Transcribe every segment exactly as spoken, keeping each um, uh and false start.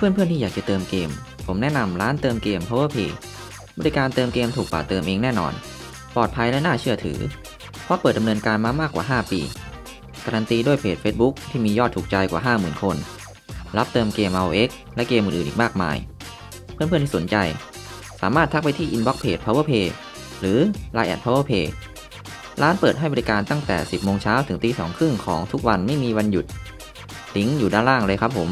พื่อนๆที่อยากจะเติมเกมผมแนะนำร้านเติมเกม PowerPay บริการเติมเกมถูกกว่าเติมเองแน่นอนปลอดภัยและน่าเชื่อถือเพราะเปิดดำเนินการมามากกว่าห้าปีการันตีด้วยเพจ Facebook ที่มียอดถูกใจกว่า ห้าหมื่น คนรับเติมเกม อาร์ โอ เอ็กซ์ และเกมอื่นๆอีกมากมายเพื่อนๆที่สนใจสามารถทักไปที่ Inbox เพจ PowerPay หรือ ไลน์ แอท PowerPay ร้านเปิดให้บริการตั้งแต่ สิบโมงเช้าถึงตีสองครึ่งของทุกวันไม่มีวันหยุดลิงก์อยู่ด้านล่างเลยครับผม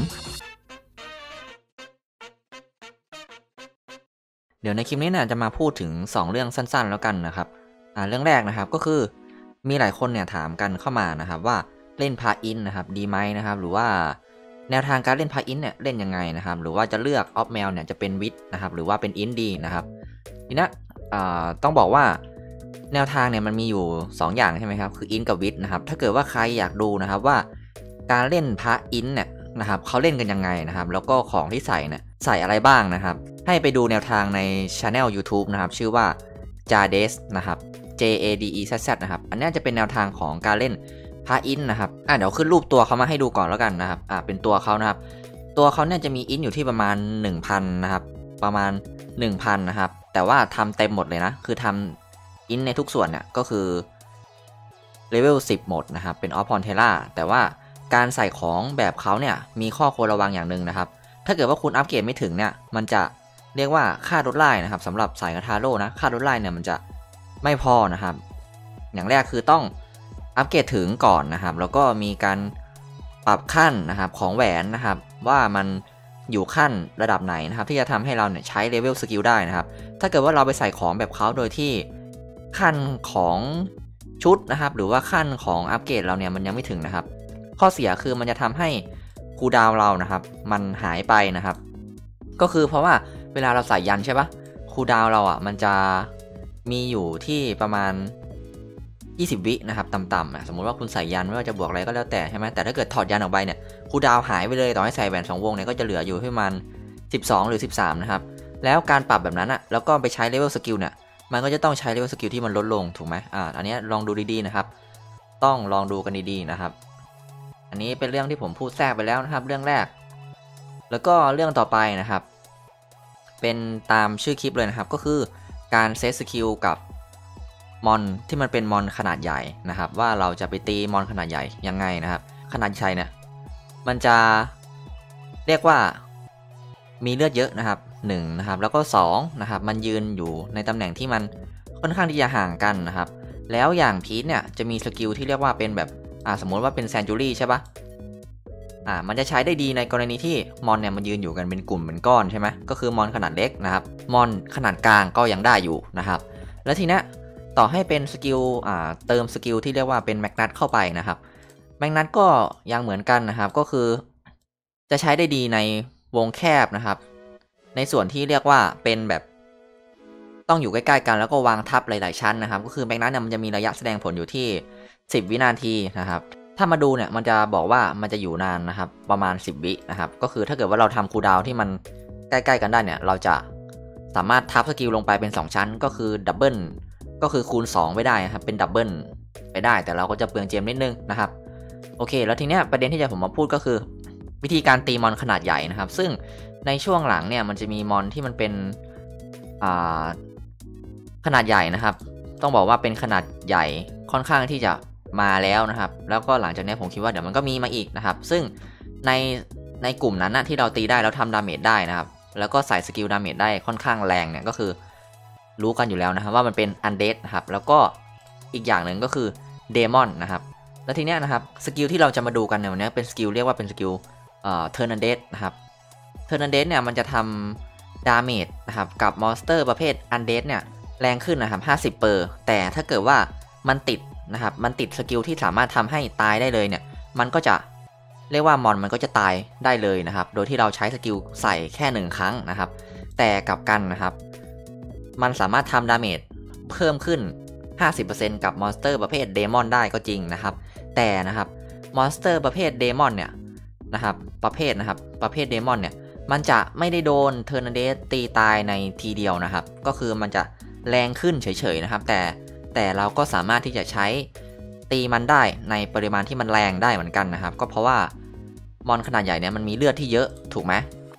เดี๋ยวในคลิปนี้เนี่ยจะมาพูดถึงสองเรื่องสั้นๆแล้วกันนะครับอ่าเรื่องแรกนะครับก็คือมีหลายคนเนี่ยถามกันเข้ามานะครับว่าเล่นพาอินนะครับดีไหมนะครับหรือว่าแนวทางการเล่นพาอินเนี่ยเล่นยังไงนะครับหรือว่าจะเลือกออฟแมวเนี่ยจะเป็นวิดนะครับหรือว่าเป็นอินดีนะครับทีนี้อ่าต้องบอกว่าแนวทางเนี่ยมันมีอยู่สองอย่างใช่ไหมครับคืออินกับวิดนะครับถ้าเกิดว่าใครอยากดูนะครับว่าการเล่นพาอินเนี่ยนะครับเขาเล่นกันยังไงนะครับแล้วก็ของที่ใส่เนี่ยใส่อะไรบ้างนะครับให้ไปดูแนวทางใน Channel YouTube นะครับชื่อว่า Jades นะครับ J A D E Z Z นะครับอันนี้จะเป็นแนวทางของการเล่นพาอินนะครับอ่ะเดี๋ยวขึ้นรูปตัวเขามาให้ดูก่อนแล้วกันนะครับอ่ะเป็นตัวเขานะครับตัวเขาเนี่ยจะมีอินอยู่ที่ประมาณ หนึ่งพัน นะครับประมาณ หนึ่งพัน นะครับแต่ว่าทำเต็มหมดเลยนะคือทำอินในทุกส่วนเนี่ยก็คือเลเวลสิบหมดนะครับเป็นออฟพอนเทล่าแต่ว่าการใส่ของแบบเขาเนี่ยมีข้อควรระวังอย่างหนึ่งนะครับถ้าเกิดว่าคุณอัปเกรดไม่ถึงเนี่ยมันจะเรียกว่าค่าลดไล่นะครับสำหรับสายกระทาโร่นะค่าลดไล่เนี่ยมันจะไม่พอนะครับอย่างแรกคือต้องอัปเกรดถึงก่อนนะครับแล้วก็มีการปรับขั้นนะครับของแหวนนะครับว่ามันอยู่ขั้นระดับไหนนะครับที่จะทำให้เราเนี่ยใช้เลเวลสกิลได้นะครับถ้าเกิดว่าเราไปใส่ของแบบเขาโดยที่ขั้นของชุดนะครับหรือว่าขั้นของอัปเกรดเราเนี่ยมันยังไม่ถึงนะครับข้อเสียคือมันจะทำให้คูลดาวน์เรานะครับมันหายไปนะครับก็คือเพราะว่าเวลาเราใส่ยันใช่ปะคูลดาวน์เราอ่ะมันจะมีอยู่ที่ประมาณยี่สิบวินะครับต่ำๆนะสมมุติว่าคุณใส่ยันไม่ว่าจะบวกอะไรก็แล้วแต่ใช่ไหมแต่ถ้าเกิดถอดยันออกไปเนี่ยคูลดาวน์หายไปเลยต่อให้ใส่แหวนสองวงเนี่ยก็จะเหลืออยู่ที่ประมาณสิบสองหรือสิบสามนะครับแล้วการปรับแบบนั้นอ่ะแล้วก็ไปใช้เลเวลสกิลเนี่ยมันก็จะต้องใช้เลเวลสกิลที่มันลดลงถูกไหมอ่าอันนี้ลองดูดีๆนะครับต้องลองดูกันดีๆนะครับอันนี้เป็นเรื่องที่ผมพูดแทรกไปแล้วนะครับเรื่องแรกแล้วก็เรื่องต่อไปนะครับเป็นตามชื่อคลิปเลยนะครับก็คือการเซตสกิลกับมอนที่มันเป็นมอนขนาดใหญ่นะครับว่าเราจะไปตีมอนขนาดใหญ่ยังไงนะครับขนาดใหญ่เนี่ยมันจะเรียกว่ามีเลือดเยอะนะครับหนึ่งนะครับแล้วก็สองนะครับมันยืนอยู่ในตำแหน่งที่มันค่อนข้างที่จะห่างกันนะครับแล้วอย่างพีทเนี่ยจะมีสกิลที่เรียกว่าเป็นแบบอ่าสมมติว่าเป็นแซนจูรี่ใช่ปะอ่ามันจะใช้ได้ดีในกรณีที่มอนเนี่ยมันยืนอยู่กันเป็นกลุ่มเป็นก้อนใช่ไหมก็คือมอนขนาดเล็กนะครับมอนขนาดกลางก็ยังได้อยู่นะครับแล้วทีเนี้ยต่อให้เป็นสกิลอ่าเติมสกิลที่เรียกว่าเป็นแมกนัตเข้าไปนะครับแมกนัตก็ยังเหมือนกันนะครับก็คือจะใช้ได้ดีในวงแคบนะครับในส่วนที่เรียกว่าเป็นแบบต้องอยู่ใกล้ๆกันแล้วก็วางทับหลายๆชั้นนะครับก็คือแมกนัตเนี่ยมันจะมีระยะแสดงผลอยู่ที่สิบวินาทีนะครับถ้ามาดูเนี่ยมันจะบอกว่ามันจะอยู่นานนะครับประมาณสิบวินะครับก็คือถ้าเกิดว่าเราทำคูลดาวน์ที่มันใกล้ๆกันได้เนี่ยเราจะสามารถทับสกิลลงไปเป็นสองชั้นก็คือดับเบิลก็คือคูณสองไม่ได้ครับเป็นดับเบิลไปได้แต่เราก็จะเปลืองเจมนิดนึงนะครับโอเคแล้วทีเนี้ยประเด็นที่จะผมมาพูดก็คือวิธีการตีมอนขนาดใหญ่นะครับซึ่งในช่วงหลังเนี่ยมันจะมีมอนที่มันเป็นอ่าขนาดใหญ่นะครับต้องบอกว่าเป็นขนาดใหญ่ค่อนข้างที่จะมาแล้วนะครับแล้วก็หลังจากนี้ผมคิดว่าเดี๋ยวมันก็มีมาอีกนะครับซึ่งในในกลุ่มนั้นนะที่เราตีได้แล้วทำดาเมจได้นะครับแล้วก็ใส่สกิลดาเมจได้ค่อนข้างแรงเนี่ยก็คือรู้กันอยู่แล้วนะครับว่ามันเป็นอันเดดนะครับแล้วก็อีกอย่างหนึ่งก็คือเดมอนนะครับแล้วทีเนี้ยนะครับสกิลที่เราจะมาดูกันในวันนี้เป็นสกิลเรียกว่าเป็นสกิลเอ่อเทอร์นันเดดนะครับเทอร์นันเดดเนี่ยมันจะทำดาเมจนะครับกับมอนสเตอร์ประเภทอันเดดเนี่ยแรงขึ้นนะครับห้าสิบเปอร์แต่ถ้าเกิดว่ามันติดนะครับมันติดสกิลที่สามารถทำให้ตายได้เลยเนี่ยมันก็จะเรียกว่ามอนมันก็จะตายได้เลยนะครับโดยที่เราใช้สกิลใส่แค่หนึ่งครั้งนะครับแต่กลับกันนะครับมันสามารถทำดาเมจเพิ่มขึ้น ห้าสิบเปอร์เซ็นต์ กับมอนสเตอร์ประเภทเดมอนได้ก็จริงนะครับแต่นะครับมอนสเตอร์ประเภทเดมอนเนี่ยนะครับประเภทนะครับประเภทเดมอนเนี่ยมันจะไม่ได้โดนเทอร์นาเดสตีตายในทีเดียวนะครับก็คือมันจะแรงขึ้นเฉยๆนะครับแต่แต่เราก็สามารถที่จะใช้ตีมันได้ในปริมาณที่มันแรงได้เหมือนกันนะครับก็เพราะว่ามอนขนาดใหญ่เนี่ยมันมีเลือดที่เยอะถูกไหม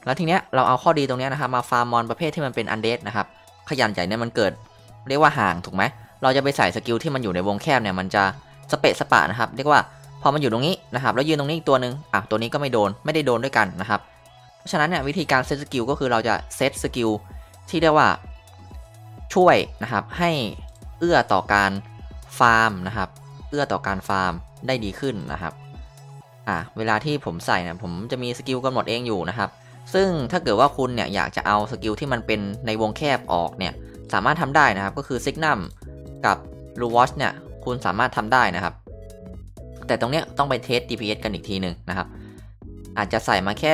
แล้วทีเนี้ยเราเอาข้อดีตรงเนี้ยนะครับมาฟาร์มมอนประเภทที่มันเป็นอันเดดนะครับขยันใหญ่เนี่ยมันเกิดเรียกว่าห่างถูกไหมเราจะไปใส่สกิลที่มันอยู่ในวงแคบเนี่ยมันจะสเปะสปะนะครับเรียกว่าพอมันอยู่ตรงนี้นะครับแล้วยืนตรงนี้อีกตัวหนึ่งอ่ะตัวนี้ก็ไม่โดนไม่ได้โดนด้วยกันนะครับเพราะฉะนั้นเนี่ยวิธีการเซตสกิลก็คือเราจะเซตสกิลที่เรียกว่าช่วยนะครับให้เอื้อต่อการฟาร์มนะครับเอื้อต่อการฟาร์มได้ดีขึ้นนะครับอ่ะเวลาที่ผมใส่เนี่ยผมจะมีสกิลกำหนดเองอยู่นะครับซึ่งถ้าเกิดว่าคุณเนี่ยอยากจะเอาสกิลที่มันเป็นในวงแคบออกเนี่ยสามารถทำได้นะครับก็คือซิกนัมกับลูวอชเนี่ยคุณสามารถทำได้นะครับแต่ตรงเนี้ยต้องไปเทส ดี พี เอส กันอีกทีหนึ่งนะครับอาจจะใส่มาแค่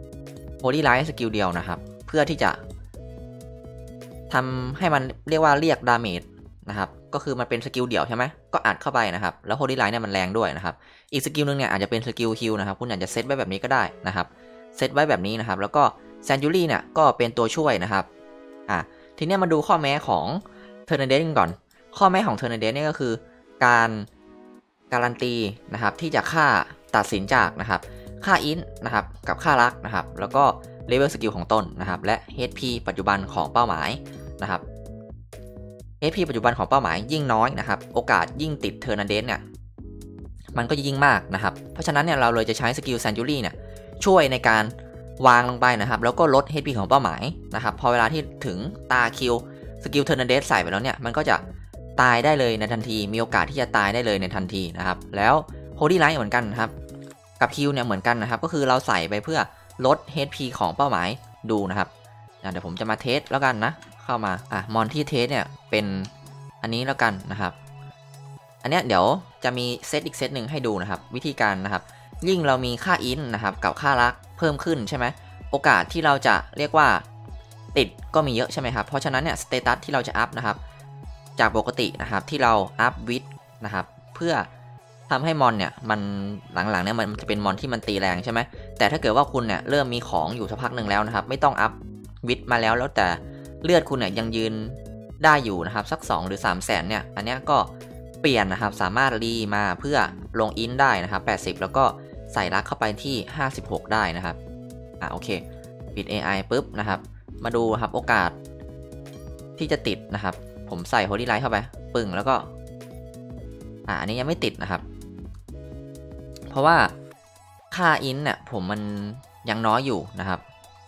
Holy Light สกิลเดียวนะครับเพื่อที่จะทำให้มันเรียกว่าเรียกดาเมจนะครับก็คือมันเป็นสกิลเดี่ยวใช่ไหมก็อัดเข้าไปนะครับแล้ว Holy Light เนี่ยมันแรงด้วยนะครับอีกสกิลนึงเนี่ยอาจจะเป็นสกิลฮิลนะครับคุณอาจจะเซตไว้แบบนี้ก็ได้นะครับเซตไว้แบบนี้นะครับแล้วก็แซนจูรี่เนี่ยก็เป็นตัวช่วยนะครับอ่ะทีนี้มาดูข้อแม้ของเทอร์เนเดสก่อนข้อแม้ของเทอร์เนเดสเนี่ยก็คือการการันตีนะครับที่จะค่าตัดสินจากนะครับค่าอินนะครับกับค่ารักนะครับแล้วก็เลเวลสกิลของต้นนะครับและ เอช พี ปัจจุบันของเป้าหมายนะครับ เอช พี ปัจจุบันของเป้าหมายยิ่งน้อยนะครับโอกาสยิ่งติดเทอร์นาเดสเนี่ยมันก็จะยิ่งมากนะครับเพราะฉะนั้นเนี่ยเราเลยจะใช้สกิลแซนจูรี่เนี่ยช่วยในการวางลงไปนะครับแล้วก็ลด เอช พี ของเป้าหมายนะครับพอเวลาที่ถึงตาคิวสกิลเทอร์นาเดสใส่ไปแล้วเนี่ยมันก็จะตายได้เลยในทันทีมีโอกาสที่จะตายได้เลยในทันทีนะครับแล้วโฮลี่ไลท์เหมือนกันครับกับคิวเนี่ยเหมือนกันนะครับก็คือเราใส่ไปเพื่อลด เอช พี ของเป้าหมายดูนะครับเดี๋ยวผมจะมาเทสแล้วกันนะเข้ามาอ่ะมอนที่เทสเนี่ยเป็นอันนี้แล้วกันนะครับอันเนี้ยเดี๋ยวจะมีเซตอีกเซตหนึ่งให้ดูนะครับวิธีการนะครับยิ่งเรามีค่าอินนะครับกับค่ารักเพิ่มขึ้นใช่ไหมโอกาสที่เราจะเรียกว่าติดก็มีเยอะใช่ไหมครับเพราะฉะนั้นเนี่ยสเตตัสที่เราจะอัพนะครับจากปกตินะครับที่เราอัพวิดนะครับเพื่อทำให้มอนเนี่ยมันหลังๆเนี่ยมันจะเป็นมอนที่มันตีแรงใช่ไหมแต่ถ้าเกิดว่าคุณเนี่ยเริ่มมีของอยู่สักพักหนึ่งแล้วนะครับไม่ต้องอัพวิดมาแล้วแล้วแต่เลือดคุณเนี่ยยังยืนได้อยู่นะครับสักสองหรือสามแสนเนี่ยอันเนี้ยก็เปลี่ยนนะครับสามารถรีมาเพื่อลงอินได้นะครับแปดสิบแล้วก็ใส่รักเข้าไปที่ห้าสิบหกได้นะครับอ่ะโอเคปิด เอ ไอ ปุ๊บนะครับมาดูครับโอกาสที่จะติดนะครับผมใส่ Holy Light เข้าไปปึ้งแล้วก็อ่ะอันนี้ยังไม่ติดนะครับเพราะว่าค่าอินเนี่ยผมมันยังน้อยอยู่นะครับ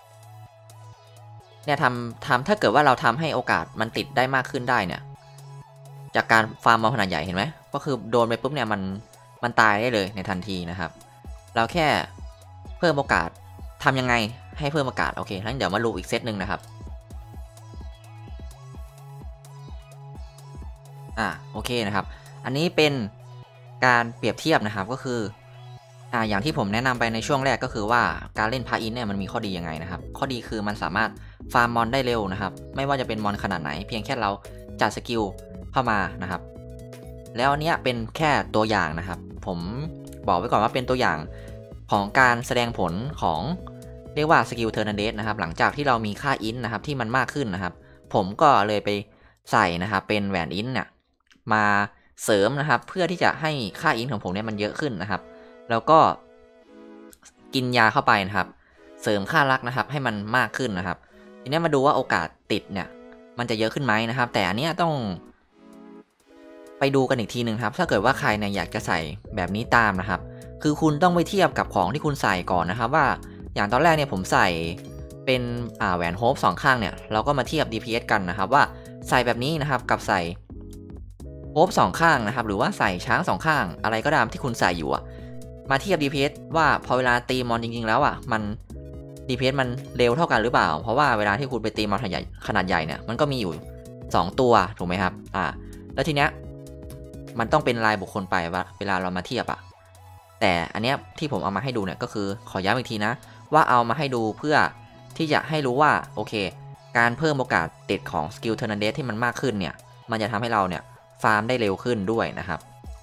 เนี่ยทำทำถ้าเกิดว่าเราทำให้โอกาสมันติดได้มากขึ้นได้เนี่ยจากการฟาร์มมอนขนาดใหญ่เห็นไหมก็คือโดนไปปุ๊บเนี่ยมันมันตายได้เลยในทันทีนะครับเราแค่เพิ่มโอกาสทำยังไงให้เพิ่มโอกาสโอเคงั้นเดี๋ยวมาลูอีกเซตหนึ่งนะครับอ่าโอเคนะครับอันนี้เป็นการเปรียบเทียบนะครับก็คืออ่าอย่างที่ผมแนะนำไปในช่วงแรกก็คือว่าการเล่นพาอินเนี่ยมันมีข้อดียังไงนะครับข้อดีคือมันสามารถฟาร์มมอนได้เร็วนะครับไม่ว่าจะเป็นมอนขนาดไหนเพียงแค่เราจัดสกิลเข้ามานะครับแล้วอันนี้เป็นแค่ตัวอย่างนะครับผมบอกไว้ก่อนว่าเป็นตัวอย่างของการแสดงผลของเรียกว่าสกิลเทอร์นาเดสนะครับหลังจากที่เรามีค่าอินนะครับที่มันมากขึ้นนะครับผมก็เลยไปใส่นะครับเป็นแหวนอินเนี่ยมาเสริมนะครับเพื่อที่จะให้ค่าอินของผมเนี่ยมันเยอะขึ้นนะครับแล้วก็กินยาเข้าไปนะครับเสริมค่ารักนะครับให้มันมากขึ้นนะครับทีนี้มาดูว่าโอกาสติดเนี่ยมันจะเยอะขึ้นไหมนะครับแต่อันนี้ต้องไปดูกันอีกทีหนึ่งครับถ้าเกิดว่าใครเนี่ยอยากจะใส่แบบนี้ตามนะครับคือคุณต้องไปเทียบกับของที่คุณใส่ก่อนนะครับว่าอย่างตอนแรกเนี่ยผมใส่เป็นอ่าแหวนโฮปสองข้างเนี่ยเราก็มาเทียบ ดี พี เอส กันนะครับว่าใส่แบบนี้นะครับกับใส่โฮปสองข้างนะครับหรือว่าใส่ช้างสองข้างอะไรก็ตามที่คุณใส่อยู่อะมาเทียบ ดี พี เอส ว่าพอเวลาตีมอนจริงๆแล้วอ่ะมัน ดี พี เอส มันเร็วเท่ากันหรือเปล่าเพราะว่าเวลาที่คุณไปตีมอนขนาดใหญ่ขนาดใหญ่เนี่ยมันก็มีอยู่สองตัวถูกไหมครับอ่าแล้วทีเนี้ยมันต้องเป็นรายบุคคลไปว่าเวลาเรามาเทียบอะแต่อันเนี้ยที่ผมเอามาให้ดูเนี่ยก็คือขอย้ำอีกทีนะว่าเอามาให้ดูเพื่อที่จะให้รู้ว่าโอเคการเพิ่มโอกาสติดของสกิลเทอร์นาเดสที่มันมากขึ้นเนี่ยมันจะทำให้เราเนี่ยฟาร์มได้เร็วขึ้นด้วยนะครับ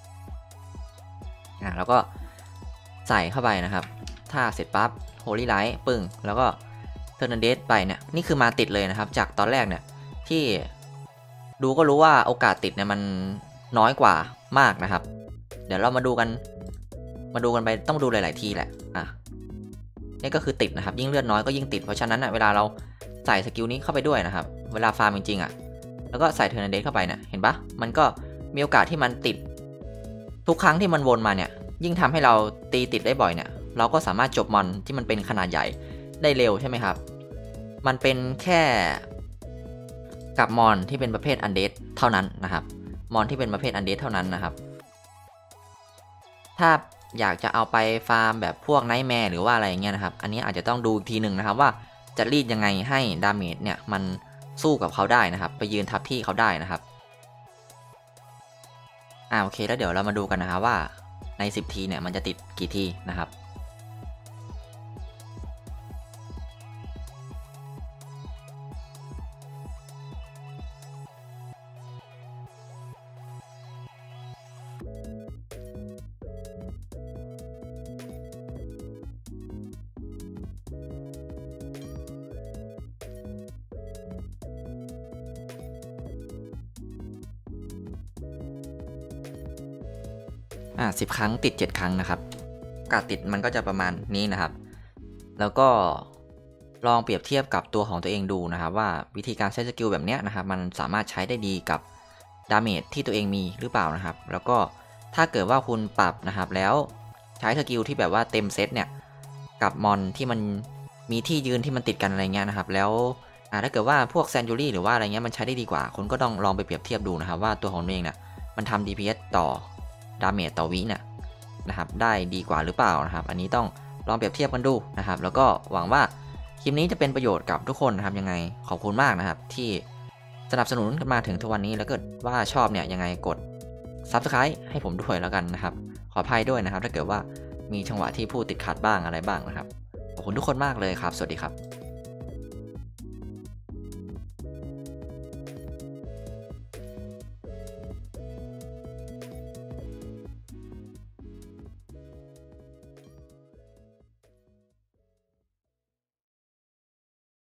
อ่าแล้วก็ใส่เข้าไปนะครับถ้าเสร็จปั๊บ Holy Light ปึ้งแล้วก็เทอร์นาเดสไปเนี่ยนี่คือมาติดเลยนะครับจากตอนแรกเนี่ยที่ดูก็รู้ว่าโอกาสติดเนี่ยมันน้อยกว่ามากนะครับเดี๋ยวเรามาดูกันมาดูกันไปต้องดูหลายๆทีแหละอ่ะนี่ก็คือติดนะครับยิ่งเลือดน้อยก็ยิ่งติดเพราะฉะนั้นอ่ะเวลาเราใส่สกิลนี้เข้าไปด้วยนะครับเวลาฟาร์มจริงๆอ่ะแล้วก็ใส่เทอร์นาเดสเข้าไปเนี่ยเห็นปะมันก็มีโอกาสที่มันติดทุกครั้งที่มันวนมาเนี่ยยิ่งทำให้เราตีติดได้บ่อยเนี่ยเราก็สามารถจบมอนที่มันเป็นขนาดใหญ่ได้เร็วใช่ไหมครับมันเป็นแค่กับมอนที่เป็นประเภทอันเดดเท่านั้นนะครับมอนที่เป็นประเภทอันเดดเท่านั้นนะครับถ้าอยากจะเอาไปฟาร์มแบบพวกไนท์แมร์หรือว่าอะไรเงี้ยนะครับอันนี้อาจจะต้องดูอีกทีหนึ่งนะครับว่าจะรีดยังไงให้ดาเมจเนี่ยมันสู้กับเขาได้นะครับไปยืนทับที่เขาได้นะครับอ่าโอเคแล้วเดี๋ยวเรามาดูกันนะครับว่าในสิบทีเนี่ยมันจะติดกี่ทีนะครับอ่าสิบครั้งติดเจ็ดครั้งนะครับการติดมันก็จะประมาณนี้นะครับแล้วก็ลองเปรียบเทียบกับตัวของตัวเองดูนะครับว่าวิธีการใช้สกิลแบบนี้นะครับมันสามารถใช้ได้ดีกับดาเมจที่ตัวเองมีหรือเปล่านะครับแล้วก็ถ้าเกิดว่าคุณปรับนะครับแล้วใช้สกิลที่แบบว่าเต็มเซตเนี่ยกับมอนที่มันมีที่ยืนที่มันติดกันอะไรเงี้ยนะครับแล้วถ้าเกิดว่าพวกแซนจูรี่หรือว่าอะไรเงี้ยมันใช้ได้ดีกว่าคุณก็ต้องลองไปเปรียบเทียบดูนะครับว่าตัวของตัวเองเนี่ยมันทำ ดี พี เอส ต่อดาเมจต่อวิเนี่ยนะครับได้ดีกว่าหรือเปล่านะครับอันนี้ต้องลองเปรียบเทียบกันดูนะครับแล้วก็หวังว่าคลิปนี้จะเป็นประโยชน์กับทุกคนนะครับยังไงขอบคุณมากนะครับที่สนับสนุนกันมาถึงทุกวันนี้แล้วก็ว่าชอบเนี่ยยังไงกด ซับสไครบ์ ให้ผมด้วยแล้วกันนะครับขออภัยด้วยนะครับถ้าเกิดว่ามีจังหวะที่พูดติดขัดบ้างอะไรบ้างนะครับขอบคุณทุกคนมากเลยครับสวัสดีครับ